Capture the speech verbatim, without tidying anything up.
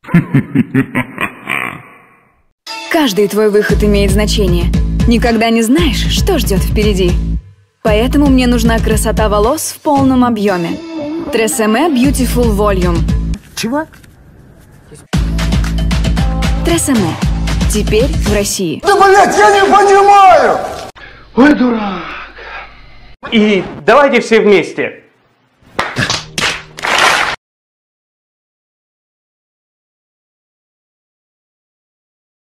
Каждый твой выход имеет значение. Никогда не знаешь, что ждет впереди. Поэтому мне нужна красота волос в полном объеме. Тресemme Beautiful Volume. Чего? Тресemme. Теперь в России. Да, блядь, я не понимаю! Ой, дурак. И давайте все вместе.